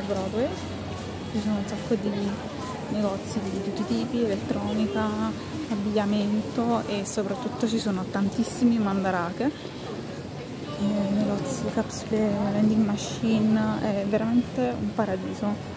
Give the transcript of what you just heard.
Broadway, ci sono un sacco di negozi di tutti i tipi, elettronica, abbigliamento e soprattutto ci sono tantissimi mandarake, negozi, capsule, vending machine, è veramente un paradiso.